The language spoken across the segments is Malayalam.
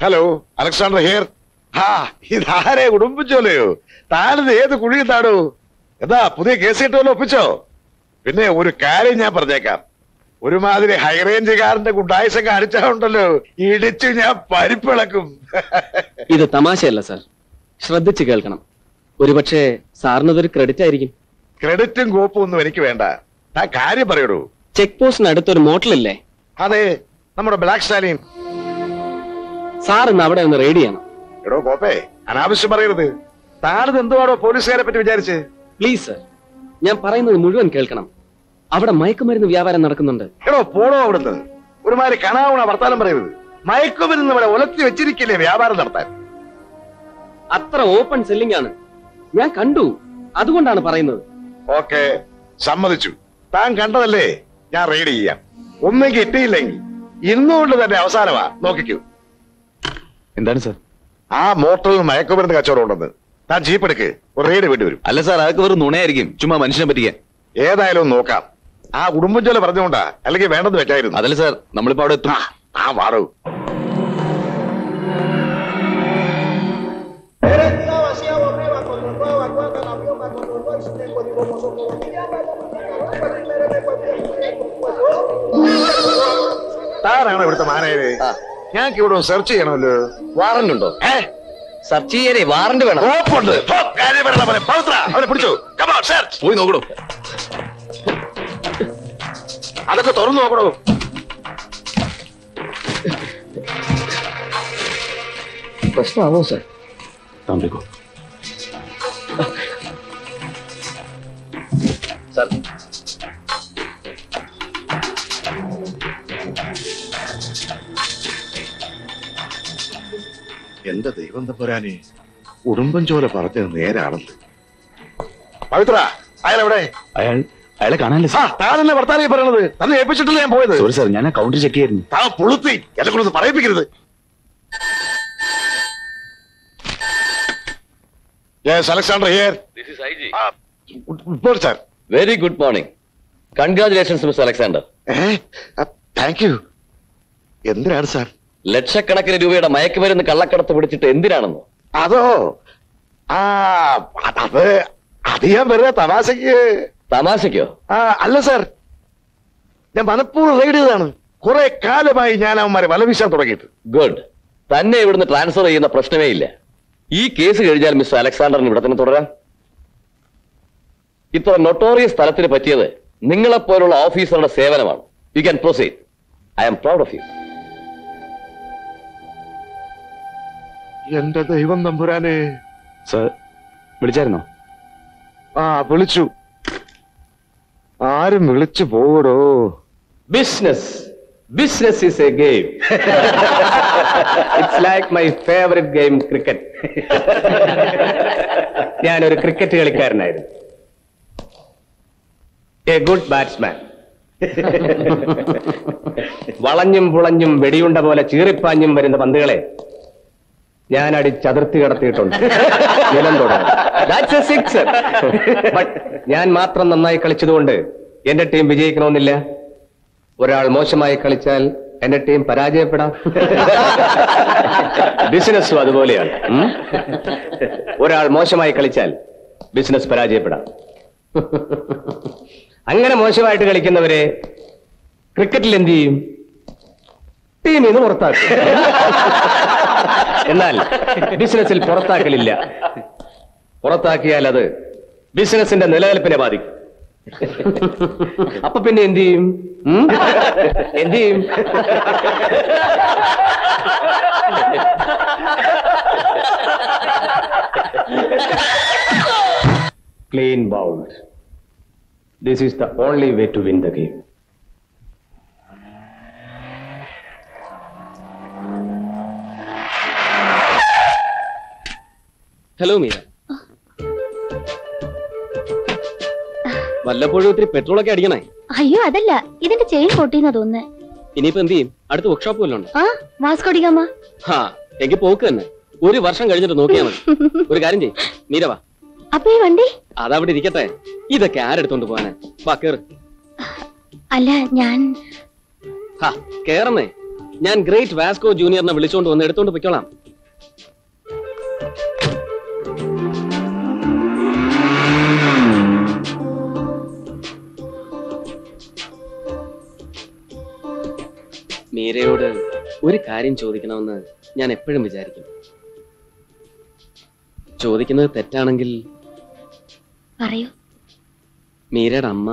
Hello, Alexander here. ഇതാരെ ഉടുമ്പിച്ചോലെയോ? താനിത് ഏത് കുഴിയിൽ താടൂ? എന്താ പുതിയ കേസ് കിട്ടുമല്ലോ, ഒപ്പിച്ചോ? പിന്നെ ഒരു കാര്യം ഞാൻ പറഞ്ഞേക്കാം, ഒരുമാതിരി ഹൈറേഞ്ചുകാരന്റെ ഗുണ്ടായുസം കാണിച്ചാലുണ്ടല്ലോ, ഇടിച്ചു ഞാൻ പരിപ്പിളക്കും. ഇത് തമാശയല്ല സാർ, ശ്രദ്ധിച്ചു കേൾക്കണം. ഒരുപക്ഷെ സാറിനതൊരു ക്രെഡിറ്റ് ആയിരിക്കും. ക്രെഡിറ്റും കോപ്പും ഒന്നും എനിക്ക് വേണ്ട, ഞാൻ കാര്യം പറയൂ. ചെക്ക് പോസ്റ്റിന് അടുത്തൊരു മോട്ടലില്ലേ? അതെ, നമ്മുടെ ബ്ലാക്ക് സ്റ്റാലിൻ. സാർ ഇന്ന് അവിടെ ഒന്ന് റെയ്ഡ് ചെയ്യണം. എടോ കോപ്പേ, അനാവശ്യം പറയരുത്. താനത് എന്തുവാണോ പോലീസുകാരെ പറ്റി വിചാരിച്ച്? പ്ലീസ് സർ, ഞാൻ പറയുന്നത് മുഴുവൻ കേൾക്കണം. അവിടെ മയക്കുമരുന്ന് വ്യാപാരം നടക്കുന്നുണ്ട്. എടോ പോടോ അവിടുന്ന്. ഒരുമാതിരി കണാവണ വർത്താനം പറയരുത്. മയക്കുമരുന്ന് ഇവിടെ ഒലത്തി വെച്ചിരിക്കില്ലേ വ്യാപാരം നടത്താൻ? അത്ര ഓപ്പൺ സെല്ലിംഗ് ആണ്, ഞാൻ കണ്ടു. അതുകൊണ്ടാണ് പറയുന്നത്. ഓക്കെ, സമ്മതിച്ചു. താൻ കണ്ടതല്ലേ, ഞാൻ റെയ്ഡ് ചെയ്യാം. ഒന്നെങ്കിൽ എത്തിയില്ലെങ്കിൽ ഇന്നുകൊണ്ട് തന്നെ അവസാനമാ, നോക്കിക്കൂ. എന്താണ് സാർ? ആ മോട്ടറിൽ മയക്കുമരുന്ന് കച്ചവടം ഉണ്ടെന്ന്. താൻ ജീപ്പ് എടുക്ക്, ഒരു റെയ്ഡ് വേണ്ടി വരും. അല്ല സാർ, അതൊക്കെ വെറും നുണയായിരിക്കും, ചുമ്മാ മനുഷ്യനെ പറ്റിക്കാൻ. ഏതായാലും നോക്കാം. ആ കുടുംബജോല പറഞ്ഞുകൊണ്ടാ, അല്ലെങ്കിൽ വേണ്ടെന്ന് വെച്ചായിരുന്നു. അതല്ല സാർ, നമ്മളിപ്പോ അവിടെ എത്തും. ആ വാടൂ. താനാണോ ഇവിടുത്തെ മാനേജര്? ഞങ്ങൾക്ക് ഇവിടെ സെർച്ച് ചെയ്യണമല്ലോ. വാറന്റ് ഉണ്ടോ? സെർച്ച് ചെയ്യാനേ വാറന്റ് വേണം. അവനെ പിടിച്ചോ. പോയി നോക്കണോ? അതൊക്കെ തുറന്നു നോക്കണോ. പ്രശ്നമാവോ സാർ? സാർ, എന്റെ ദൈവം തമ്പുരാനെ, ഉടുമ്പൻചോല പറഞ്ഞത് നേരാണല്ലോ. പവിത്ര, അയാളെവിടെ? അയാളെ കാണാനല്ലേ സാർ? താനെന്നെ വർത്താനം പറയണത്? തന്നെ ഏൽപ്പിച്ചിട്ടില്ല ഞാൻ പോയത്. സോറി സാർ, ഞാൻ ആ കൗണ്ടർ ചെക്ക് ചെയ്യായിരുന്നു. താൻ പുളുത്തി എന്നെ കൊണ്ടൊന്ന് പറയിപ്പിക്കരുത്. Yes, Alexander here. This is IG. Good morning, sir. Very good morning. Congratulations, Mr. Alexander. Thank you. എന്തിനാണ് സാർ? ലക്ഷക്കണക്കിന് രൂപയുടെ മയക്കുമരുന്ന് കള്ളക്കടത്ത് പിടിച്ചിട്ട് എന്തിനാണെന്നോ? അതോ, അത് ഞാൻ വെറുതെ തമാശക്ക്. തമാശയ്ക്കോ? അല്ല സാർ, ഞാൻ മനഃപൂർവ്വം റെയ്ഡ് ചെയ്തതാണ്. കുറെ കാലമായി ഞാൻ അവന്മാരെ വലവീശാൻ തുടങ്ങിയിട്ട്. ഗുഡ്. തന്നെ ഇവിടുന്ന് ട്രാൻസ്ഫർ ചെയ്യുന്ന പ്രശ്നമേ ഇല്ല. ഈ കേസ് കഴിഞ്ഞാൽ മിസ്റ്റർ അലക്സാണ്ടറിന് ഇവിടെ തന്നെ തുടരാം. ഇത്ര നൊട്ടോറിയസ് സ്ഥലത്തിന് പറ്റിയത് നിങ്ങളെപ്പോലുള്ള ഓഫീസറുടെ സേവനമാണ്. You can proceed. I am proud of you. എന്റെ ദൈവം തമ്പുരാനെ. സാർ വിളിച്ചായിരുന്നോ? വിളിച്ചു. ആരും വിളിച്ചു പോടോ. Business is a game. It's like my favorite game, cricket. ഞാനൊരു ക്രിക്കറ്റ് കളിക്കാരനായിരുന്നു. A good batsman. വളഞ്ഞും പുളഞ്ഞും വെടിയുണ്ട പോലെ ചീറിപ്പാഞ്ഞും വരുന്ന പന്തുകളെ ഞാൻ അടിച്ചതിർത്തി കടത്തിയിട്ടുണ്ട്. നിലം തൊടാൻ. That's a sixer. But ഞാൻ മാത്രം നന്നായി കളിച്ചതുകൊണ്ട് എന്റെ ടീം വിജയിക്കണമെന്നില്ല. ഒരാൾ മോശമായി കളിച്ചാൽ എന്റെ ടീം പരാജയപ്പെടാം. ബിസിനസ്സും അതുപോലെയാണ്. ഒരാൾ മോശമായി കളിച്ചാൽ ബിസിനസ് പരാജയപ്പെടാം. അങ്ങനെ മോശമായിട്ട് കളിക്കുന്നവരെ ക്രിക്കറ്റിൽ എന്ത് ചെയ്യും? ടീമിൽ നിന്ന് പുറത്താക്കും. എന്നാൽ ബിസിനസ്സിൽ പുറത്താക്കലില്ല. പുറത്താക്കിയാൽ അത് ബിസിനസിന്റെ നിലനിൽപ്പിനെ ബാധിക്കും. അപ്പൊ പിന്നെ എന്ത് ചെയ്യും? എന്ത് ചെയ്യും? Clean bowled. This is the only way to win the game. Hello Meera. വല്ലപ്പോഴും ഒത്തിരി പെട്രോളൊക്കെ അടിക്കണേ. അയ്യോ അതല്ല, ഇതിന്റെ ചെയിൻ പൊട്ടിയെന്നാ തോന്നുന്നേ. ഇനിയിപ്പോ എന്ത് ചെയ്യും? അടുത്ത വർക്ക്ഷോപ്പ് വല്ലതും ഉണ്ടോ? വാസ്കോടിക്കാമ. എങ്കിൽ പോക്ക് തന്നെ. ഒരു വർഷം കഴിഞ്ഞിട്ട് നോക്കിയാൽ മതി. ഒരു കാര്യം ചെയ്യും, മീര വാ. അപ്പൊ ഈ വണ്ടി അതവിടെ ഇരിക്കട്ടെ. ഇതൊക്കെ ആരെടുത്തോണ്ട് പോവാനെ? വാ കേറ്. അല്ല, ഞാൻ കേറന്നേ. ഞാൻ ഗ്രേറ്റ് വാസ്കോ ജൂനിയറിനെ വിളിച്ചോണ്ട് വന്ന് എടുത്തോണ്ട് പൊയ്ക്കോളാം. മീരയോട് ഒരു കാര്യം ചോദിക്കണമെന്ന് ഞാൻ എപ്പോഴും വിചാരിക്കും. ചോദിക്കുന്നത് തെറ്റാണെങ്കിൽ പറയൂ. മീരയുടെ അമ്മ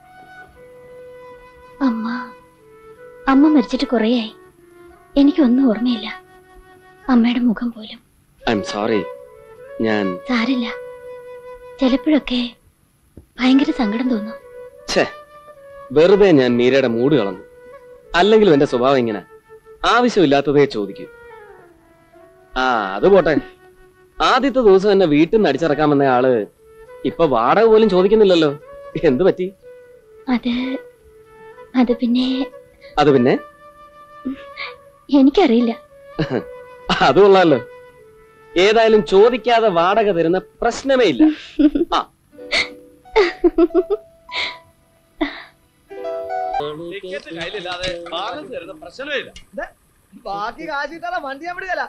അമ്മ മരിച്ചിട്ട് കുറേയായി. എനിക്കൊന്നും ഓർമ്മയില്ല, അമ്മയുടെ മുഖം പോലും. I am sorry. ഞാൻ സാരില്ല. ചിലപ്പോഴൊക്കെ ഭയങ്കര സങ്കടം തോന്നും. വെറുതെ ഞാൻ മീരയുടെ മൂഡ് കളഞ്ഞു. അല്ലെങ്കിലും എന്റെ സ്വഭാവം ഇങ്ങനെ, ആവശ്യമില്ലാത്തതേ ചോദിക്കൂ. അത് പോട്ടെ. ആദ്യത്തെ ദിവസം എന്നെ വീട്ടിൽ നിന്ന് അടിച്ചിറക്കാൻ വന്ന ആള് ഇപ്പൊ വാടക പോലും ചോദിക്കുന്നില്ലല്ലോ. എന്ത് പറ്റി? അത് പിന്നെ എനിക്കറിയില്ല. അത് കൊള്ളാലോ. ഏതായാലും ചോദിക്കാതെ വാടക തരുന്ന പ്രശ്നമേ ഇല്ല. ബാക്കി കാശിട്ടാ വണ്ടി ഞാൻ വിടുകയല്ല.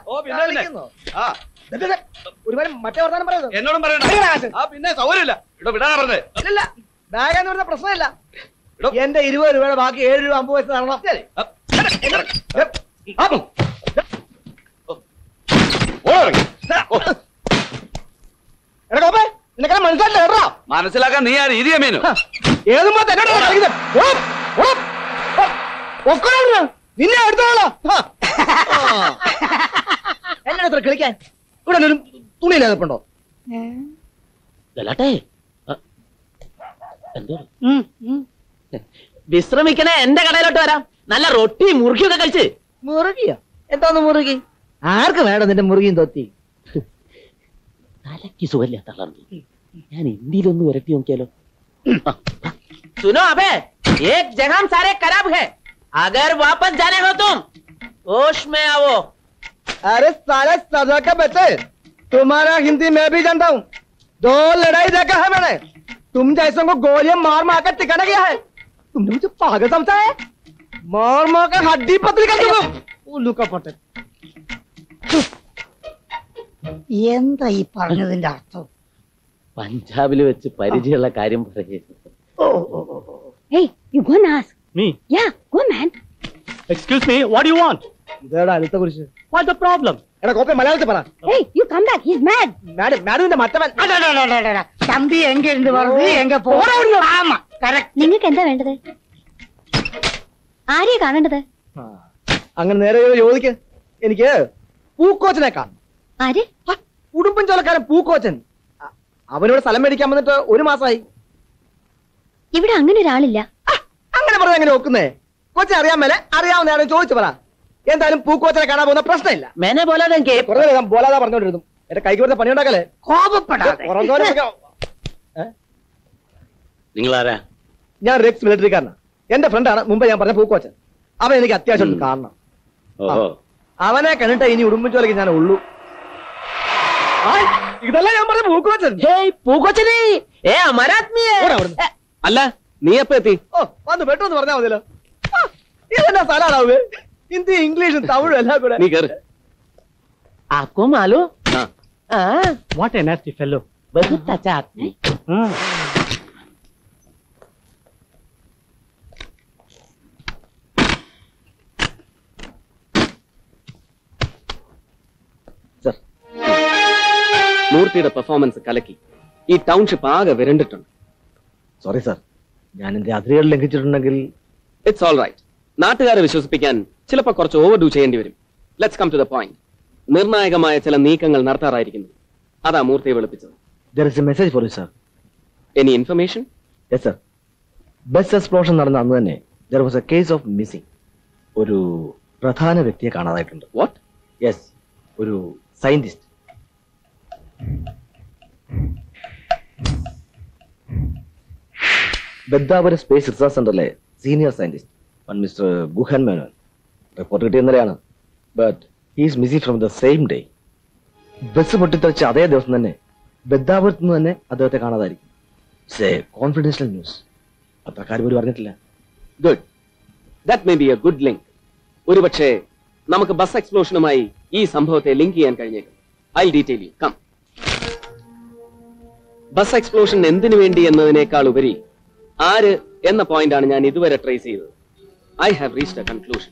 ഒരുപാട് മറ്റേ വർത്താനം പറയുന്നു. എന്നോടും പറയണ്ട. പിന്നെ സൗകര്യമില്ല. ഇല്ല, ബാഗ് എന്ന് പറഞ്ഞ പ്രശ്നമില്ല. എന്റെ 20 രൂപയുടെ ബാക്കി 7 രൂപ 50 പൈസ തരണം. നിനക്ക് മനസ്സിലായില്ല. മനസ്സിലാക്കാൻ നീ ആ രീതി അമ്മേനു ഏതുമ്പോ നിന്നെ എടുത്തോളാം. എന്നാ ഇത്ര കളിക്കാൻ? ഇവിടെ ഒരു തുണിയില്ലാതെ ഇപ്പുണ്ടോ? വിശ്രമിക്കണേ, എന്റെ കടയിലോട്ട് വരാം. നല്ല റൊട്ടി മുറുകിയൊക്കെ കഴിച്ച്. മുറുകിയോ? എന്താന്ന് മുറുകി? ആർക്ക് വേണം നിന്റെ മുറുകിയും തൊത്തി? തലക്ക് സുഖല്ല, തളർന്നു. ഞാൻ ഇന്ത്യയിലൊന്ന് വരട്ടി നോക്കിയാലോ? सुनो अबे, एक जगह सारे खराब है. अगर वापस जाने हो तुम होश में आओ. अरे साले सजा के बच्चे, तुम्हारा हिंदी मैं भी जानता हूँ. 2 लड़ाई देखा है मैंने. तुम जैसों को गोलियां मार मार कर टिकाना गया है. तुमने मुझे पागल समझा है? मार मार कर हड्डी पतली कर दूंगा. उल्लू का पटे. എന്താ ഈ പറഞ്ഞതിന്റെ അർത്ഥം? പഞ്ചാബിൽ വെച്ച് പരിചയമുള്ള കാര്യം പറയുന്നു. Hey, you go and ask. Me? Yeah, go man. Excuse me, what do you want? ഇതേടാ അടുത്ത കുറിച്ച്. What's the problem? എടാ കോപ്പി മലയാളത്തിൽ പറ. Hey, you come back. He's mad. മാഡുവിന്റെ മറ്റവൻ. തമ്പി എങ്ക ഇருந்து வருது എങ്ക പോടാ. ആമാ കറക്റ്റ്. നിങ്ങൾക്ക് എന്താ വേണ്ടത്? ആരെയാ കാണേണ്ടത്? അങ്ങനെ നേരെ ചോദിക്ക്. എനിക്ക് പൂക്കോച്ചനെ കാണും. ആര്? ഉടുമ്പൻ ചോലക്കാരൻ പൂക്കോച്ചൻ. അവനോട് സ്ഥലം മേടിക്കാൻ വന്നിട്ട് 1 മാസമായി. ഇവിടെ അങ്ങനെ ഒരാളില്ല. അങ്ങനെ പറഞ്ഞ എങ്ങനെ നോക്കുന്നേ? കൊച്ചിനെ അറിയാൻ മേലെ അറിയാവുന്ന ചോദിച്ചു പറ. എന്തായാലും പൂക്കോച്ചനെ കാണാൻ പോകുന്ന പ്രശ്നമില്ല. मैंने बोला था कि കുറേ നേരം ബോലാതാ പറഞ്ഞോണ്ടിരുന്നു. എന്റെ കൈക്ക് വരുന്ന പണി ഉണ്ടാക്കല്ലേ? കോപപ്പെടാതെ. നിങ്ങളാരാ? ഞാൻ റെക്സ് മിലിറ്ററിക്കാരനാണ്. എന്റെ ഫ്രണ്ടാണ് മുമ്പ് ഞാൻ പറഞ്ഞ പൂക്കോച്ചൻ. അവൻ എനിക്ക് അത്യാവശ്യം കാണണം. അവനെ കണ്ടിട്ട് ഇനി ഉടുമ്പൻചോലയ്ക്ക് ഞാൻ ഉള്ളൂ. ഇതല്ല ഞാൻ പറഞ്ഞ പൂക്കോച്ചൻ. പൂക്കോച്ചനെ हमारा आदमी है. അല്ല, നീ എപ്പോ എത്തി? ഓ, വന്ന് പെട്ടെന്ന് പറഞ്ഞാൽ മതിയല്ലോ. ഇതെന്നാ സ്ഥലമാണാവേ? ഹിന്ദി ഇംഗ്ലീഷും തമിഴും എല്ലാം കൂടെ. നീ കേറ്. आपको मालूम? हाँ. What a nasty fellow. बहुत अच्छा आदमी. സർ, മൂർത്തിയുടെ പെർഫോമൻസ് കലക്കി. ഈ ടൗൺഷിപ്പ് ആകെ വിരണ്ടിട്ടുണ്ട്. സോറി സാർ, ഞാൻ എന്റെ അതിരുകൾ ലംഘിച്ചിട്ടുണ്ടെങ്കിൽ. It's all right. നാട്ടുകാരെ വിശ്വസിപ്പിക്കാൻ ചിലപ്പോ കുറച്ച് ഓവർഡു ചെയ്യേണ്ടി വരും. Let's come to the point. നിർണായകമായ ചില നീക്കങ്ങൾ നടത്താറായിരിക്കുന്നു. അതാ മൂർത്തിയെ വിളിപ്പിച്ചത്. There is a message for you, sir. Any information? Yes, sir. Bus explosion നടന്ന അന്ന് തന്നെ there was a case of missing. ഒരു പ്രധാന വ്യക്തിയെ കാണാതായിട്ടുണ്ട്. വാട്ട്? യെസ്, ഒരു സയന്റിസ്റ്റ്. ബദ്ദാപുരം സ്പേസ് റിസർച്ച് സെന്ററിലെ senior scientist mister Guhan Menon. Report കിട്ടിയ ഇന്നലെയാണ്. But he is missing from the same day. Bus പൊട്ടിത്തെറിച്ച അതേ ദിവസം തന്നെ ബദ്ദാപുരത്ത് നിന്ന് തന്നെ അദ്ദേഹത്തെ കാണാതായിരിക്കും. It's a confidential news. പത്രക്കാർ പോലും അറിഞ്ഞിട്ടില്ല. Good. That may be a good link. ഒരുപക്ഷെ നമുക്ക് ബസ് എക്സ്പ്ലോഷനുമായി ഈ സംഭവത്തെ ലിങ്ക് ചെയ്യാൻ കഴിഞ്ഞേക്കും. I detail you. Come. Bus explosion എന്തിനു വേണ്ടി എന്നതിനേക്കാൾ ഉപരി ആര് എന്ന പോയിന്റാണ് ഞാൻ ഇതുവരെ ട്രേസ് ചെയ്തത്. I have reached a conclusion.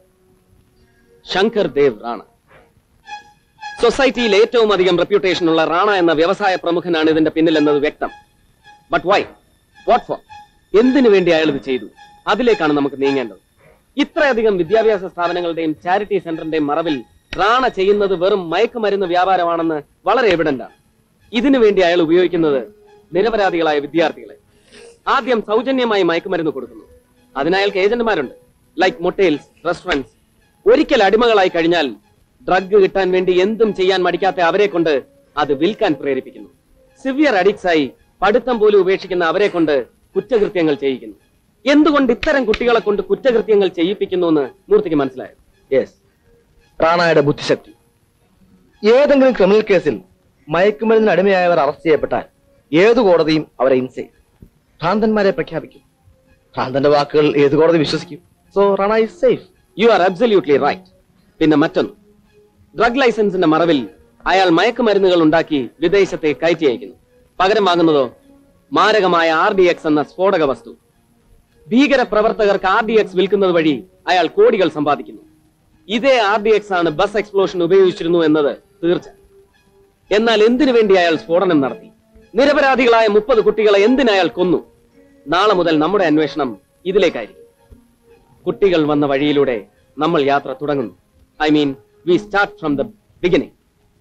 Shankar Dev Rana. സൊസൈറ്റിയിൽ ഏറ്റവും അധികം റെപ്യൂട്ടേഷൻ ഉള്ള റാണ എന്ന വ്യവസായ പ്രമുഖനാണ് ഇതിന്റെ പിന്നിലെന്നത് വ്യക്തം. But why? What for? എന്തിനു വേണ്ടി അയാൾ ഇത് ചെയ്തു? അതിലേക്കാണ് നമുക്ക് നീങ്ങേണ്ടത്. ഇത്രയധികം വിദ്യാഭ്യാസ സ്ഥാപനങ്ങളുടെയും ചാരിറ്റി സെന്ററിന്റെയും മറവിൽ റാണ ചെയ്യുന്നത് വെറും മയക്കുമരുന്ന് വ്യാപാരമാണെന്ന് വളരെ എവിഡന്റാണ്. ഇതിനു വേണ്ടി അയാൾ ഉപയോഗിക്കുന്നത് നിരപരാധികളായ വിദ്യാർത്ഥികളെ. ആദ്യം സൗജന്യമായി മയക്കുമരുന്ന് കൊടുക്കുന്നു. അതിനയാൾക്ക് ഏജന്റുമാരുണ്ട്, ലൈക്ക് മൊട്ടേൽസ്, റെസ്റ്റോറൻറ്റ്സ്. ഒരിക്കൽ അടിമകളായി കഴിഞ്ഞാൽ ഡ്രഗ് കിട്ടാൻ വേണ്ടി എന്തും ചെയ്യാൻ മടിക്കാത്ത അവരെ കൊണ്ട് അത് വിൽക്കാൻ പ്രേരിപ്പിക്കുന്നു. സിവിയർ അഡിക്ട്സ് ആയി പഠിത്തം പോലും ഉപേക്ഷിക്കുന്ന അവരെ കൊണ്ട് കുറ്റകൃത്യങ്ങൾ ചെയ്യിക്കുന്നു. എന്തുകൊണ്ട് ഇത്തരം കുട്ടികളെ കൊണ്ട് കുറ്റകൃത്യങ്ങൾ ചെയ്യിപ്പിക്കുന്നു എന്ന് മൂർത്തിക്ക് മനസ്സിലായത്? യെസ്, റാണയുടെ ബുദ്ധിശക്തി. ഏതെങ്കിലും ക്രിമിനൽ കേസിൽ മയക്കുമരുന്നിന് അടിമയായവർ അറസ്റ്റ് ചെയ്യപ്പെട്ടാൽ ഏതു കോടതിയും അവരെ ഇൻസേഫ്, ഭ്രാന്തന്മാരെ പ്രഖ്യാപിക്കും. ഭ്രാന്തന്റെ വാക്കുകൾ ഏത് കോടതി വിശ്വസിക്കും? So Rana is safe. You are absolutely right. പിന്നെ മറ്റൊന്ന്, ഡ്രഗ് ലൈസൻസിന്റെ മറവിൽ അയാൾ മയക്കുമരുന്നുകൾ ഉണ്ടാക്കി വിദേശത്തെ കയറ്റി അയക്കുന്നു. പകരം വാങ്ങുന്നതോ മാരകമായ RDX എന്ന സ്ഫോടക വസ്തു. ഭീകര പ്രവർത്തകർക്ക് RDX വിൽക്കുന്നത് വഴി അയാൾ കോടികൾ സമ്പാദിക്കുന്നു. ഇതേ RDX ആണ് ബസ് എക്സ്പ്ലോഷൻ ഉപയോഗിച്ചിരുന്നു എന്നത് തീർച്ച. എന്നാൽ എന്തിനു വേണ്ടി അയാൾ സ്ഫോടനം നടത്തി? നിരപരാധികളായ 30 കുട്ടികളെ എന്തിനയാൾ കൊന്നു? നാളെ മുതൽ നമ്മുടെ അന്വേഷണം ഇതിലേക്കായിരിക്കും. കുട്ടികൾ വന്ന വഴിയിലൂടെ നമ്മൾ യാത്ര തുടങ്ങുന്നു. I mean we start from the beginning.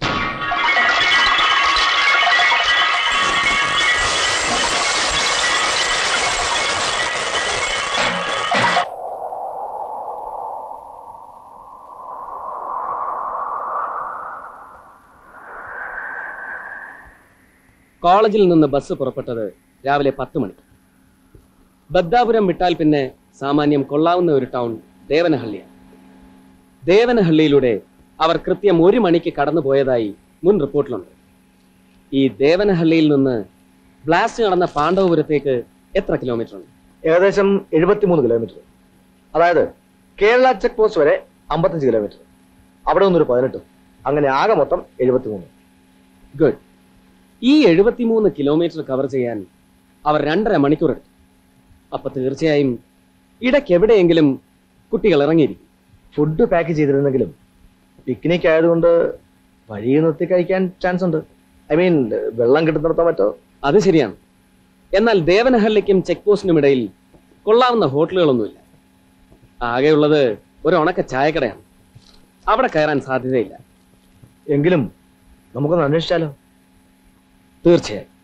കോളേജിൽ നിന്ന് ബസ് പുറപ്പെട്ടത് രാവിലെ 10 മണിക്ക്. ബദ്ദാപുരം വിട്ടാൽ പിന്നെ സാമാന്യം കൊള്ളാവുന്ന ഒരു ടൗൺ ദേവനഹള്ളിയാണ്. ദേവനഹള്ളിയിലൂടെ അവർ കൃത്യം 1 മണിക്ക് കടന്നു പോയതായി മുൻ റിപ്പോർട്ടിലുണ്ട്. ഈ ദേവനഹള്ളിയിൽ നിന്ന് ബ്ലാസ്റ്റ് നടന്ന പാണ്ഡവപുരത്തേക്ക് എത്ര കിലോമീറ്റർ ഉണ്ട്? ഏകദേശം 73 കിലോമീറ്റർ. അതായത് കേരള ചെക്ക് പോസ്റ്റ് വരെ 55 കിലോമീറ്റർ, അവിടെ നിന്നൊരു 18. അങ്ങനെ ആകെ മൊത്തം 73. ഗുഡ്. ഈ 73 കിലോമീറ്റർ കവർ ചെയ്യാൻ അവർ 2.5 മണിക്കൂർ എടുത്തു. അപ്പൊ തീർച്ചയായും ഇടയ്ക്ക് എവിടെയെങ്കിലും കുട്ടികൾ ഇറങ്ങിയിരിക്കും. ഫുഡ് പാക്ക് ചെയ്തിരുന്നെങ്കിലും പിക്നിക് ആയതുകൊണ്ട് വഴി നിർത്തി കഴിക്കാൻ ചാൻസ് ഉണ്ട്. ഐ മീൻ വെള്ളം കിട്ടുന്നിടത്തോ മറ്റോ. അത് ശരിയാണ്. എന്നാൽ ദേവനഹള്ളിക്കും ചെക്ക് പോസ്റ്റിനും ഇടയിൽ കൊള്ളാവുന്ന ഹോട്ടലുകളൊന്നുമില്ല. ആകെയുള്ളത് ഒരു ഉണക്ക ചായക്കടയാണ്. അവിടെ കയറാൻ സാധ്യതയില്ല. എങ്കിലും നമുക്കൊന്ന് അന്വേഷിച്ചാലോ? തീർച്ചയായും.